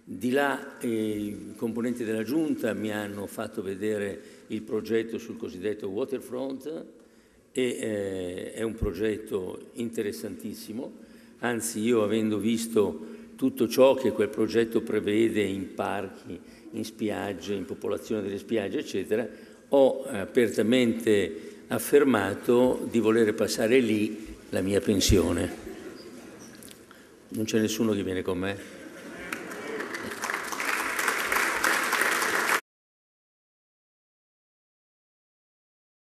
Di là i componenti della Giunta mi hanno fatto vedere il progetto sul cosiddetto waterfront e è un progetto interessantissimo, anzi io avendo visto tutto ciò che quel progetto prevede in parchi, in spiagge, in popolazione delle spiagge, eccetera, ho apertamente affermato di volere passare lì la mia pensione. Non c'è nessuno che viene con me?